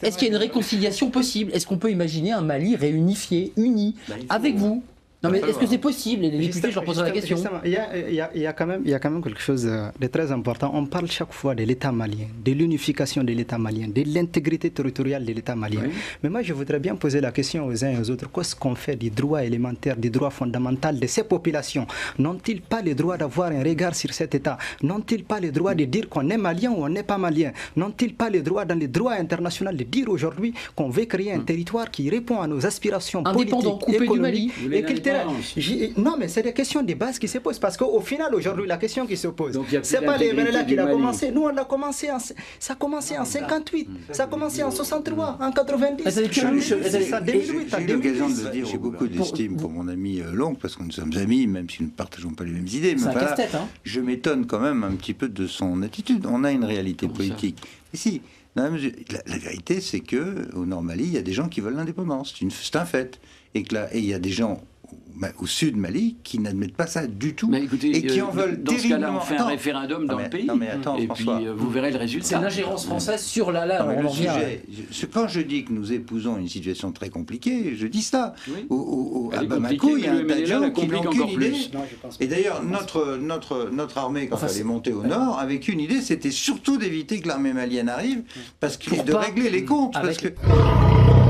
est-ce qu'il y a une réconciliation possible? Est-ce qu'on peut imaginer un Mali réunifié, uni, avec vous? Non mais est-ce que c'est possible? Et les députés, je leur poserai la question. Il y a quand même quelque chose de très important. On parle chaque fois de l'État malien, de l'unification de l'État malien, de l'intégrité territoriale de l'État malien. Oui. Mais moi, je voudrais bien poser la question aux uns et aux autres. Qu'est-ce qu'on fait des droits élémentaires, des droits fondamentaux de ces populations? N'ont-ils pas le droit d'avoir un regard sur cet État? N'ont-ils pas le droit de dire qu'on est malien ou on n'est pas malien? N'ont-ils pas le droit, dans le droit international, de dire aujourd'hui qu'on veut créer un territoire qui répond à nos aspirations indépendant, politiques, économiques et culturelles? Non, mais c'est des questions de base qui se posent parce qu'au final, aujourd'hui, la question qui se pose, c'est pas les MNLA qui l'a commencé. Nous, on l'a commencé ça a commencé en 58, ça a commencé en 63, en 90. J'ai eu l'occasion de le dire, j'ai beaucoup d'estime pour mon ami Long, parce que nous sommes amis, même si nous ne partageons pas les mêmes idées. Mais voilà, je m'étonne quand même un petit peu de son attitude. On a une réalité politique. Ici, la vérité, c'est qu'au Nord Mali, il y a des gens qui veulent l'indépendance. C'est un fait. Et il y a des gens au sud Mali qui n'admettent pas ça du tout. Mais écoutez, et qui en veulent dans ce cas-là, on fait un référendum dans le pays. Non mais attends, et François, puis vous verrez le résultat. C'est l'ingérence française sur le sujet. Quand je dis que nous épousons une situation très compliquée, je dis ça. Oui. À Bamako, il y a un tas de gens qui n'ont aucune idée. Et d'ailleurs, notre armée, quand elle est montée au nord, avec une idée, c'était surtout d'éviter que l'armée malienne arrive, parce qu'il de régler les comptes. Parce que